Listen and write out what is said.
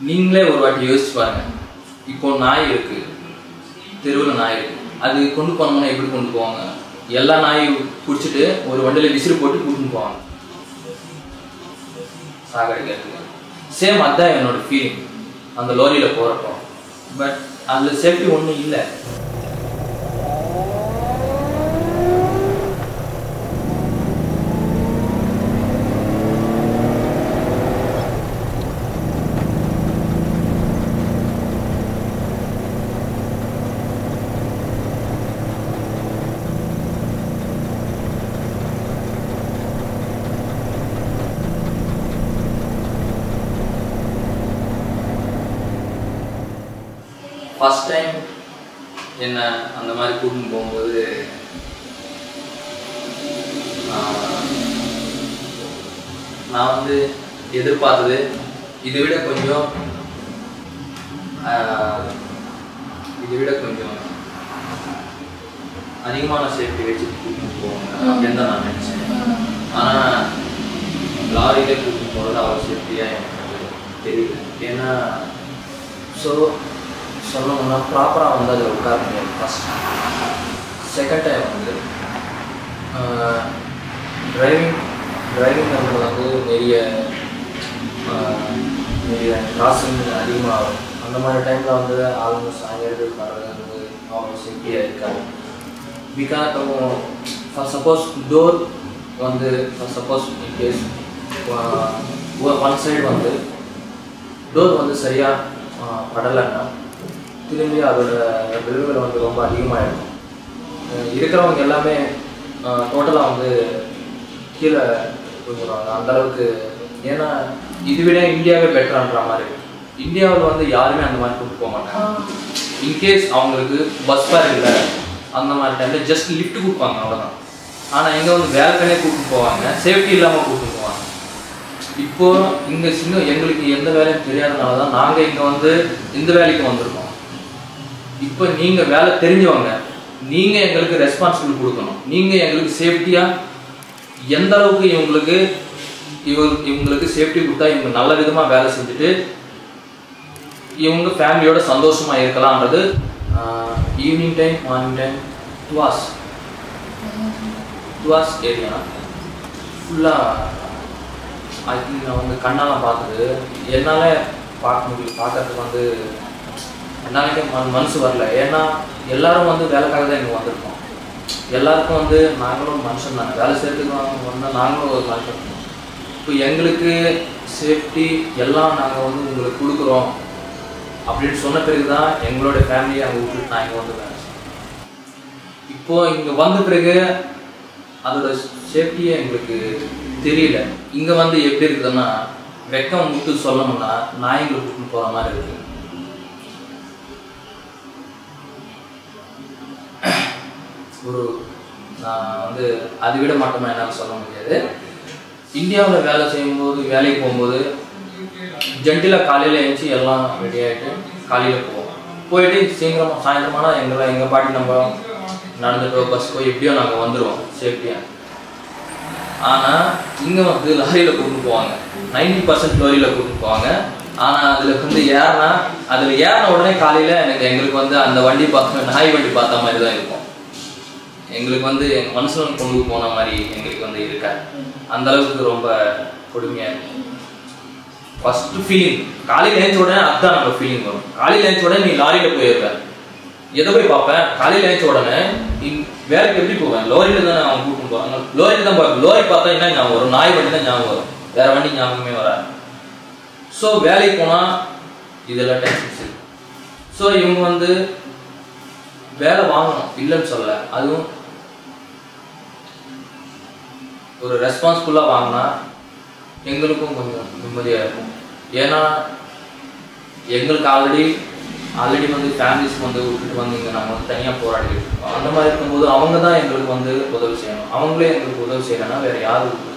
நீங்களே ஒரு வாட்டி யோசிச்சு பாருங்க. இப்போ நாய் இருக்கு, தெருவில் நாய் இருக்கு, அது கொண்டு போனோம்னா எப்படி கொண்டு போவாங்க? எல்லா நாயும் பிடிச்சிட்டு ஒரு வண்டியில் விசிறு போட்டு கூட்டின்னு போவாங்க சாகடிக்கிறதுக்கு. சேம் அதுதான் என்னோட ஃபீலிங் அந்த லாரியில் போகிறப்போ. பட் அதில் சேஃப்டி ஒன்றும் இல்லை. ஃபர்ஸ்ட் டைம் என்ன அந்த மாதிரி கூட்டின்னு போகும்போது நான் வந்து எதிர்பார்த்தது இதை விட கொஞ்சம் அதிகமான சேஃப்டி வச்சு கூட்டின்னு போவாங்க அப்படின்னு தான் நான் நினச்சேன். ஆனால் லாரியிலே கூட்டின்னு போகிறது அவ்வளோ சேஃப்டியாக எனக்கு தெரியல. ஏன்னா சொல்லணும்னா ப்ராப்பராக வந்து அதில் உட்கார முடியாது. ஃபஸ்ட் செகண்ட் டைம் வந்து டிரைவிங் வந்து நிறைய கிராசிங் அதிகமாகும். அந்த மாதிரி டைமில் வந்து ஆளுங்க சாயங்காலத்து வர்றது வந்து அவ்வளோ சேஃப்டியாக இருக்காது. பிகாஸ் ஃபார் சப்போஸ் டோர் வந்து சப்போஸ் இன்கேஸ் ஒன் சைடு வந்து டோர் வந்து சரியாக படலைன்னா திரும்பி அதோட விளைவுகள் வந்து ரொம்ப அதிகமாக இருக்கும். இருக்கிறவங்க எல்லாமே டோட்டலாக வந்து கீழே விழுந்துருவாங்க அந்தளவுக்கு. ஏன்னா இது விட இந்தியாவே பெட்டரான்ற மாதிரி. இந்தியாவில் வந்து யாருமே அந்த மாதிரி கூப்பிட்டு போக மாட்டாங்க. இன்கேஸ் அவங்களுக்கு பஸ் ஃபேர் இல்லை அந்த மாதிரி டைமில் ஜஸ்ட் லிஃப்ட் கொடுப்பாங்க, அவ்வளோதான். ஆனால் இங்கே வந்து வேலைக்கனே கூப்பிட்டு போவாங்க, சேஃப்டி இல்லாமல் கூப்பிட்டு போவாங்க. இப்போது இங்கே எங்களுக்கு எந்த வேலையும் தெரியாதனால தான் நாங்கள் இங்கே வந்து இந்த வேலைக்கு வந்திருக்கோம். இப்போ நீங்கள் வேலை தெரிஞ்சவங்க, நீங்கள் எங்களுக்கு ரெஸ்பான்சிபிள் கொடுக்கணும். நீங்கள் எங்களுக்கு சேஃப்டியாக எந்த அளவுக்கு இவங்களுக்கு சேஃப்டி கொடுத்தா இவங்க நல்ல விதமாக வேலை செஞ்சுட்டு இவங்க ஃபேமிலியோட சந்தோஷமாக இருக்கலாம்ன்றது. Evening time morning time Tuas area ஃபுல்லாக ஐ திங்க் நான் வந்து கண்ணால் பார்த்தது. என்னால் பார்க்கறதுக்கு வந்து என்னாலே மனசு வரல. ஏன்னா எல்லாரும் வந்து வேலைக்காக தான் இங்கே வந்திருக்கோம். எல்லாருக்கும் வந்து நாங்களும் மனுஷன் தானே, வேலை செய்யறதுக்கு வந்தால் நாங்களும் ஒரு மனுஷன். இப்போ எங்களுக்கு சேஃப்டி எல்லாம் நாங்கள் வந்து உங்களுக்கு கொடுக்குறோம் அப்படின்னு சொன்ன பிறகு தான் எங்களோட ஃபேமிலியை அங்கே விட்டுட்டு நான் இங்கே வந்து வேலை செய்யணும். இப்போது இங்கே வந்த பிறகு அதோட சேஃப்டியே எங்களுக்கு தெரியல. இங்கே வந்து எப்படி இருக்குதுன்னா வெக்கம் விட்டு சொல்லணும்னா நாய்களை கூட்டின்னு போகிற மாதிரி இருக்குது. நான் வந்து அதை விட மாட்டோமா என்னால் சொல்ல முடியாது. இந்தியாவில் வேலை செய்யும்போது வேலைக்கு போகும்போது ஜென்டிலாக காலையில் எழுந்துச்சி எல்லாம் ரெடி ஆகிட்டு காலையில் போயிட்டு சீக்கிரமாக சாயந்தரமானா எங்கள் பாட்டி நம்ம நடந்துட்டோ பஸ்ஸோ எப்படியோ நாங்கள் வந்துடுவோம் சேஃப்டியாக. ஆனால் இங்கே வந்து லாரியில் கூட்டிட்டு போவாங்க, 90% லாரியில் கூட்டிட்டு போவாங்க. ஆனால் அதில் வந்து ஏறின உடனே காலையில் எங்களுக்கு வந்து அந்த வண்டி பார்த்து நாய் வண்டி பார்த்த மாதிரி தான் இருக்கும். எங்களுக்கு வந்து மனுஷன் கொண்டு போன மாதிரி எங்களுக்கு வந்து இருக்காது. அந்த அளவுக்கு ரொம்ப கொடுமையாக இருக்கும். ஃபஸ்ட்டு ஃபீலிங் காலையில் எழுந்த உடனே அதுதான் நம்ம ஃபீலிங் வரும். காலையில் எழுந்த உடனே நீ லாரியில் போயிருப்பேன், எதை போய் பார்ப்பேன்? காலையில் எழுந்த உடனே வேலைக்கு எப்படி போவேன்? லோரியில் தானே அவங்க கூப்பிட்டு போவாங்க, லோரியில் தான் பார்ப்பேன். லோரி பார்த்தா என்ன ஞாபகம் வரும்? நாய் வண்டி தான் ஞாபகம் வரும், வேற வண்டி ஞாபகமே வராது. ஸோ வேலைக்கு போனால் இதெல்லாம் டென்ஷன்ஸ் இருக்கு. ஸோ இவங்க வந்து வேலை வாங்கணும் இல்லைன்னு சொல்ல, அதுவும் ஒரு ரெஸ்பான்சிபிளாக வாங்கினா எங்களுக்கும் கொஞ்சம் நிம்மதியாக இருக்கும். ஏன்னா எங்களுக்கு ஆல்ரெடி வந்து ஃபேமிலிஸ் வந்து விட்டுட்டு வந்து இங்கே நாங்கள் வந்து தனியாக போராடிட்டு இருக்கோம். அந்த மாதிரி இருக்கும்போது அவங்க தான் எங்களுக்கு வந்து உதவி செய்யணும். அவங்களே எங்களுக்கு உதவி செய்யலைன்னா வேறு யாரும்